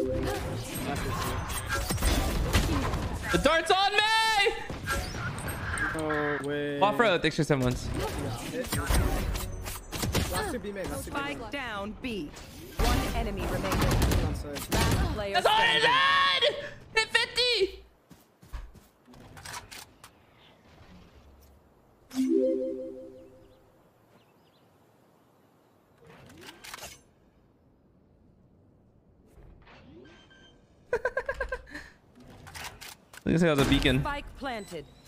The dart's on me! No way. Off road, thanks for 7 months. Spike down B. One enemy remaining. Last player That's all I standing. had! Hit 50! Look at the beacon. Spike planted.